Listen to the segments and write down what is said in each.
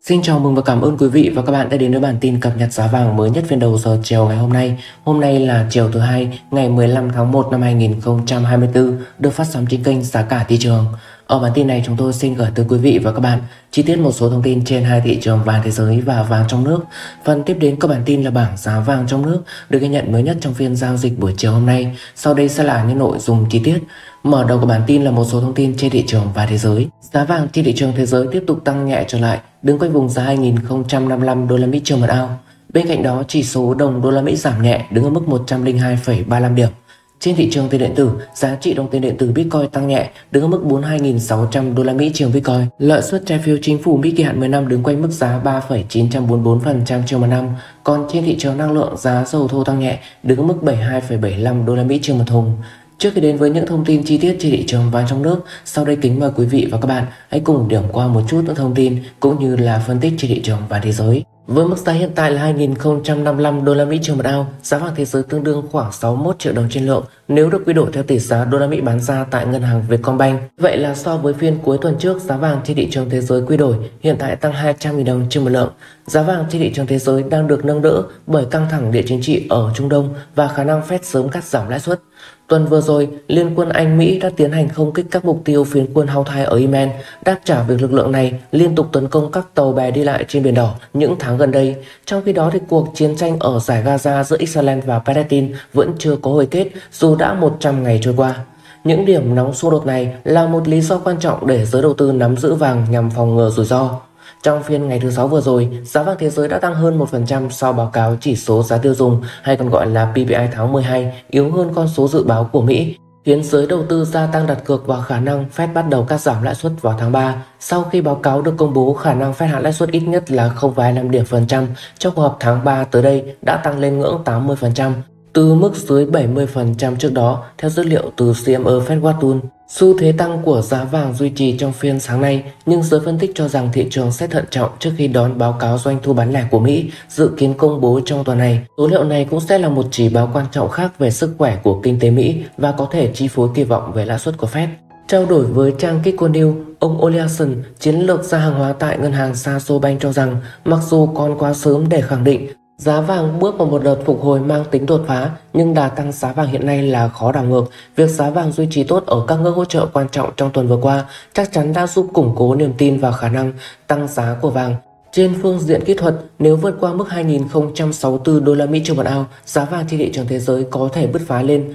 Xin chào mừng và cảm ơn quý vị và các bạn đã đến với bản tin cập nhật giá vàng mới nhất phiên đầu giờ chiều ngày hôm nay. Hôm nay là chiều thứ hai, ngày 15 tháng 1 năm 2024, được phát sóng trên kênh Giá cả thị trường. Ở bản tin này chúng tôi xin gửi tới quý vị và các bạn chi tiết một số thông tin trên hai thị trường vàng thế giới và vàng trong nước. Phần tiếp đến các bản tin là bảng giá vàng trong nước được ghi nhận mới nhất trong phiên giao dịch buổi chiều hôm nay. Sau đây sẽ là những nội dung chi tiết. Mở đầu của bản tin là một số thông tin trên thị trường và thế giới. Giá vàng trên thị trường thế giới tiếp tục tăng nhẹ trở lại, đứng quanh vùng giá 2055 đô la Mỹ trên một ounce. Bên cạnh đó, chỉ số đồng đô la Mỹ giảm nhẹ, đứng ở mức 102,35 điểm. Trên thị trường tiền điện tử, giá trị đồng tiền điện tử Bitcoin tăng nhẹ, đứng ở mức 42.600 đô la Mỹ trên Bitcoin. Lợi suất trái phiếu chính phủ Mỹ kỳ hạn 10 năm đứng quanh mức giá 3,944% trên một năm. Còn trên thị trường năng lượng, giá dầu thô tăng nhẹ, đứng ở mức 72,75 đô la Mỹ trên một thùng. Trước khi đến với những thông tin chi tiết trên thị trường vàng trong nước, sau đây kính mời quý vị và các bạn hãy cùng điểm qua một chút những thông tin cũng như là phân tích trên thị trường vàng thế giới. Với mức giá hiện tại là 2055 đô la Mỹ trên một ounce, giá vàng thế giới tương đương khoảng 61 triệu đồng trên lượng nếu được quy đổi theo tỷ giá đô la Mỹ bán ra tại ngân hàng Vietcombank. Vậy là so với phiên cuối tuần trước, giá vàng trên thị trường thế giới quy đổi hiện tại tăng 200.000 đồng trên một lượng. Giá vàng trên thị trường thế giới đang được nâng đỡ bởi căng thẳng địa chính trị ở Trung Đông và khả năng Fed sớm cắt giảm lãi suất. Tuần vừa rồi, Liên quân Anh-Mỹ đã tiến hành không kích các mục tiêu phiến quân Houthi ở Yemen, đáp trả việc lực lượng này liên tục tấn công các tàu bè đi lại trên Biển Đỏ những tháng gần đây. Trong khi đó, cuộc chiến tranh ở giải Gaza giữa Israel và Palestine vẫn chưa có hồi kết dù đã 100 ngày trôi qua. Những điểm nóng xung đột này là một lý do quan trọng để giới đầu tư nắm giữ vàng nhằm phòng ngừa rủi ro. Trong phiên ngày thứ Sáu vừa rồi, giá vàng thế giới đã tăng hơn 1% sau báo cáo chỉ số giá tiêu dùng hay còn gọi là PPI tháng 12 yếu hơn con số dự báo của Mỹ, khiến giới đầu tư gia tăng đặt cược vào khả năng Fed bắt đầu cắt giảm lãi suất vào tháng 3. Sau khi báo cáo được công bố, khả năng Fed hạ lãi suất ít nhất là 0,25 điểm phần trăm trong cuộc họp tháng 3 tới đây đã tăng lên ngưỡng 80%, từ mức dưới 70% trước đó, theo dữ liệu từ CME Fedwatch. Xu thế tăng của giá vàng duy trì trong phiên sáng nay, nhưng giới phân tích cho rằng thị trường sẽ thận trọng trước khi đón báo cáo doanh thu bán lẻ của Mỹ dự kiến công bố trong tuần này. Số liệu này cũng sẽ là một chỉ báo quan trọng khác về sức khỏe của kinh tế Mỹ và có thể chi phối kỳ vọng về lãi suất của Fed. Trao đổi với trang Kiko News, ông Oleason, chiến lược gia hàng hóa tại ngân hàng Sasobank cho rằng mặc dù còn quá sớm để khẳng định giá vàng bước vào một đợt phục hồi mang tính đột phá, nhưng đà tăng giá vàng hiện nay là khó đảo ngược. Việc giá vàng duy trì tốt ở các ngưỡng hỗ trợ quan trọng trong tuần vừa qua chắc chắn đã giúp củng cố niềm tin vào khả năng tăng giá của vàng. Trên phương diện kỹ thuật, nếu vượt qua mức 2064 đô la Mỹ trên một ounce, giá vàng trên thị trường thế giới có thể bứt phá lên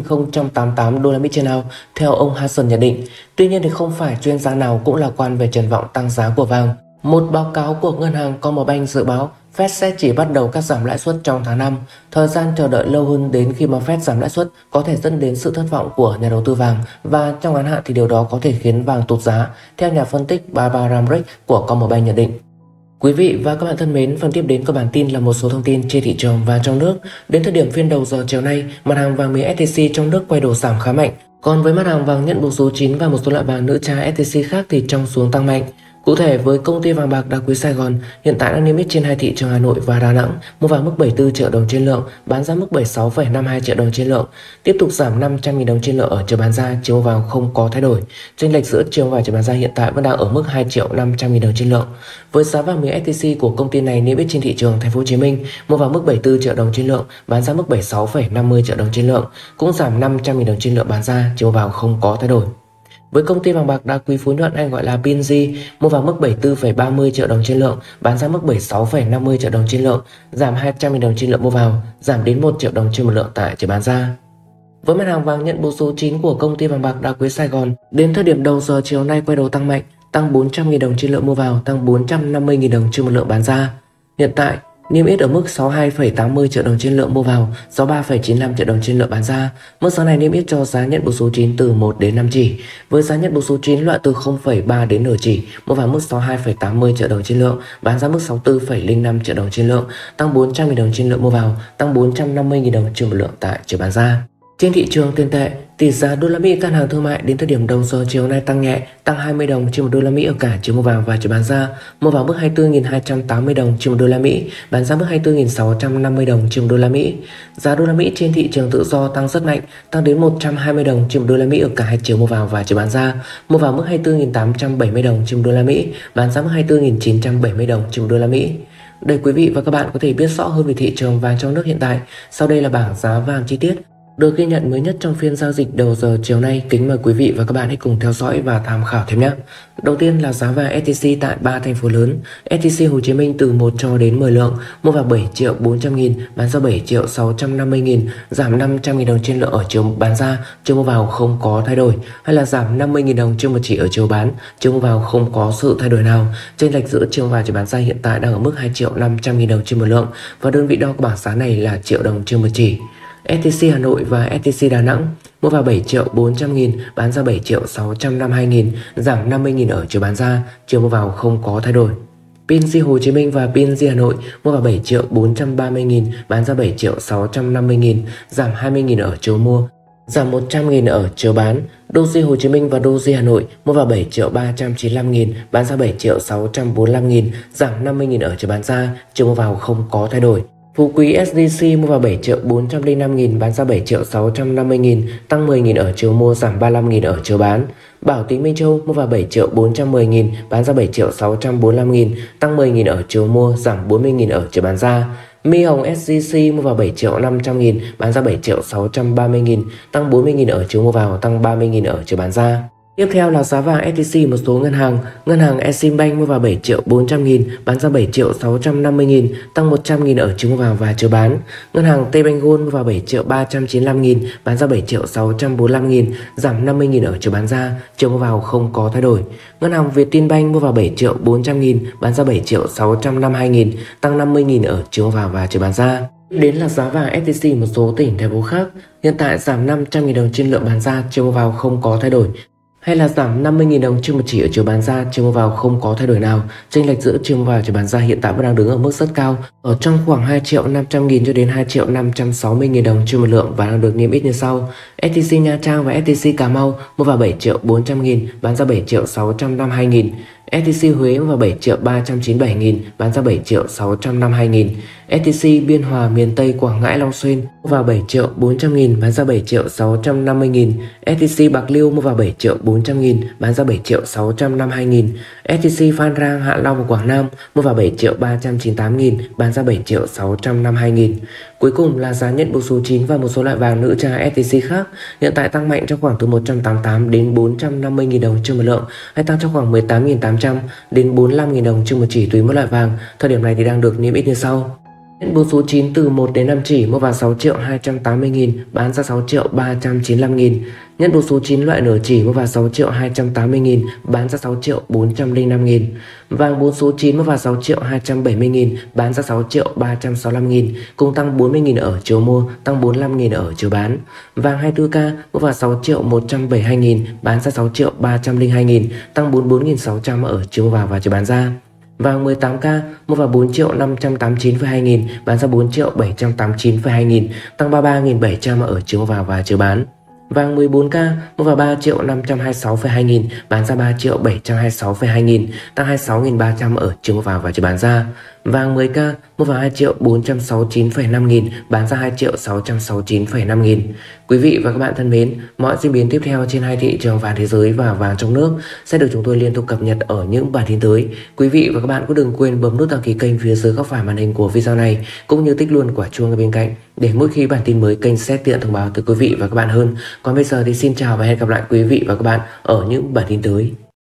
2088 đô la Mỹ trên ounce, theo ông Hassan nhận định. Tuy nhiên thì không phải chuyên gia nào cũng lạc quan về triển vọng tăng giá của vàng. Một báo cáo của ngân hàng Commerzbank dự báo Fed sẽ chỉ bắt đầu cắt giảm lãi suất trong tháng 5. Thời gian chờ đợi lâu hơn đến khi mà Fed giảm lãi suất có thể dẫn đến sự thất vọng của nhà đầu tư vàng, và trong ngắn hạn thì điều đó có thể khiến vàng tụt giá, theo nhà phân tích Barbara Ramrek của Commerzbank nhận định. Quý vị và các bạn thân mến, phần tiếp đến của bản tin là một số thông tin trên thị trường và trong nước. Đến thời điểm phiên đầu giờ chiều nay, mặt hàng vàng miếng SJC trong nước quay đầu giảm khá mạnh. Còn với mặt hàng vàng nhận buộc số 9 và một số loại vàng nữ trang SJC khác thì trong xuống tăng mạnh. Cụ thể, với công ty vàng bạc đá quý Sài Gòn hiện tại đang niêm yết trên hai thị trường Hà Nội và Đà Nẵng, mua vào mức 74 triệu đồng trên lượng, bán ra mức 76,52 triệu đồng trên lượng, tiếp tục giảm 500.000 đồng trên lượng ở chiều bán ra, chiều mua vào không có thay đổi. Chênh lệch giữa chiều mua vào chiều bán ra hiện tại vẫn đang ở mức 2.500.000 đồng trên lượng. Với giá vàng miếng SJC của công ty này niêm yết trên thị trường Thành phố Hồ Chí Minh, mua vào mức 74 triệu đồng trên lượng, bán ra mức 76,50 triệu đồng trên lượng, cũng giảm 500.000 đồng trên lượng bán ra, chiều mua vào không có thay đổi. Với công ty vàng bạc đá quý Phú Nhuận hay gọi là PNG, mua vào mức 74,30 triệu đồng trên lượng, bán ra mức 76,50 triệu đồng trên lượng, giảm 200.000 đồng trên lượng mua vào, giảm đến 1 triệu đồng trên một lượng tại chiều bán ra. Với mặt hàng vàng nhận buộc số 9 của công ty vàng bạc đá quý Sài Gòn, đến thời điểm đầu giờ chiều nay quay đầu tăng mạnh, tăng 400.000 đồng trên lượng mua vào, tăng 450.000 đồng trên một lượng bán ra. Hiện tại, niêm yết ở mức 62,80 triệu đồng trên lượng mua vào, 63,95 triệu đồng trên lượng bán ra. Mức giá này niêm yết cho giá nhận buộc số 9 từ 1 đến 5 chỉ. Với giá nhận buộc số 9 loại từ 0,3 đến nửa chỉ, mua vào mức 62,80 triệu đồng trên lượng, bán ra mức 64,05 triệu đồng trên lượng, tăng 400.000 đồng trên lượng mua vào, tăng 450.000 đồng trên một lượng tại chiều bán ra. Trên thị trường tiền tệ, Tỷ giá đô la Mỹ các hàng thương mại đến thời điểm đầu giờ chiều nay tăng nhẹ, tăng 20 đồng trên một đô la Mỹ ở cả chiều mua vào và chiều bán ra, mua vào mức 24.280 đồng trên một đô la Mỹ, bán ra mức 24.650 đồng trên một đô la Mỹ. Giá đô la Mỹ trên thị trường tự do tăng rất mạnh, tăng đến 120 đồng trên một đô la Mỹ ở cả hai chiều mua vào và chiều bán ra, mua vào mức 24.870 đồng trên một đô la Mỹ, bán ra mức 24.970 đồng trên một đô la Mỹ. Để quý vị và các bạn có thể biết rõ hơn về thị trường vàng trong nước hiện tại, sau đây là bảng giá vàng chi tiết được ghi nhận mới nhất trong phiên giao dịch đầu giờ chiều nay. Kính mời quý vị và các bạn hãy cùng theo dõi và tham khảo thêm nhé. Đầu tiên là giá vàng SJC tại 3 thành phố lớn. SJC Hồ Chí Minh từ 1 cho đến 10 lượng, mua vào 7.400.000, bán ra 7.650.000, giảm 500.000 đồng trên lượng ở chiều bán ra, chiều mua vào không có thay đổi, hay là giảm 50.000 đồng trên một chỉ ở chiều bán, chiều mua vào không có sự thay đổi nào. Chênh lệch giữa chiều vào chiều bán ra hiện tại đang ở mức 2.500.000 đồng trên một lượng và đơn vị đo của bảng giá này là triệu đồng trên một chỉ. STC Hà Nội và STC Đà Nẵng mua vào 7.400.000, bán ra 7.652.000, giảm 50.000 ở chiều bán ra, chiều mua vào không có thay đổi. PNG Hồ Chí Minh và PNG Hà Nội mua vào 7.430.000, bán ra 7.650.000, giảm 20.000 ở chiều mua, giảm 100.000 ở chiều bán. Doji Hồ Chí Minh và Doji Hà Nội mua vào 7.395.000, bán ra 7.645.000, giảm 50.000 ở chiều bán ra, chiều mua vào không có thay đổi. Phú Quý SJC mua vào 7.405.000, bán ra 7.650.000, tăng 10.000 ở chiều mua, giảm 35.000 ở chiều bán. Bảo Tín Minh Châu mua vào 7.410.000, bán ra 7.645.000, tăng 10.000 ở chiều mua, giảm 40.000 ở chiều bán ra. My Hồng SJC mua vào 7.500.000, bán ra 7.630.000, tăng 40.000 ở chiều mua vào, tăng 30.000 ở chiều bán ra. Tiếp theo là giá vàng SJC một số ngân hàng. Ngân hàng Eximbank mua vào 7.400.000, bán ra 7.650.000, tăng 100.000 ở chiều mua vào và chiều bán. Ngân hàng Tbank Gold mua vào 7.395.000, bán ra 7.645.000, giảm 50.000 ở chiều bán ra, chiều mua vào không có thay đổi. Ngân hàng Vietinbank mua vào 7.400.000, bán ra 7.652.000, tăng 50.000 ở chiều mua vào và chiều bán ra. Đến là giá vàng SJC một số tỉnh thành phố khác, hiện tại giảm 500.000 đồng trên lượng bán ra, chiều mua vào không có thay đổi, hay là giảm 50.000 đồng trên một chỉ ở chiều bán ra, chiều mua vào không có thay đổi nào. Chênh lệch giữa chiều mua vào và chiều bán ra hiện tại vẫn đang đứng ở mức rất cao, ở trong khoảng 2.500.000 cho đến 2.560.000 đồng trên một lượng và đang được niêm yết như sau. STC Nha Trang và STC Cà Mau mua vào 7.400.000, bán ra 7.652.000. STC Huế mua vào 7.397.000, bán ra 7.652.000. STC Biên Hòa miền Tây Quảng Ngãi Long Xuyên mua vào 7.400.000, bán ra 7.650.000. STC Bạc Liêu mua vào 7.400.000, bán ra 7.652.000. STC Phan Rang Hạ Long Quảng Nam mua vào 7.398.000, bán ra 7.652.000. Cuối cùng là giá nhận bầu số 9 và một số loại vàng nữ trang STC khác, hiện tại tăng mạnh trong khoảng từ 188 đến 450.000 đồng trên một lượng, hay tăng trong khoảng 18.800 đến 45.000 đồng trên một chỉ tùy mỗi loại vàng. Thời điểm này thì đang được niêm yết như sau. Nhận bầu số 9 từ 1 đến 5 chỉ mua vào 6.280.000, bán ra 6.395.000. Nhận bầu số 9 loại nửa chỉ mua vào 6.280.000, bán ra 6.405.000. Vàng 4 số 9 mua vào 6.270.000, bán ra 6.365.000, cùng tăng 40.000 ở chiều mua, tăng 45.000 ở chiều bán. Vàng 24K mua vào 6.172.000, bán ra 6.302.000, tăng 44.600 ở chiều mua vào và chiều bán ra. Vàng 18K mua vào 4.589,2 nghìn, bán ra 4.789,2 nghìn, tăng 33.700 ở chiều mua vào và chiều bán. Vàng 14K mua vào 3.526,2 nghìn, bán ra 3.726,2 nghìn, tăng 26.300 ở chiều mua vào và chiều bán ra. Vàng 10K mua vào 2.469,5 nghìn, bán ra 2.669,5 nghìn. Quý vị và các bạn thân mến, mọi diễn biến tiếp theo trên hai thị trường vàng thế giới và vàng trong nước sẽ được chúng tôi liên tục cập nhật ở những bản tin tới. Quý vị và các bạn cũng đừng quên bấm nút đăng ký kênh phía dưới góc phải màn hình của video này, cũng như tích luôn quả chuông ở bên cạnh để mỗi khi bản tin mới kênh sẽ tiện thông báo tới quý vị và các bạn hơn. Còn bây giờ thì xin chào và hẹn gặp lại quý vị và các bạn ở những bản tin tới.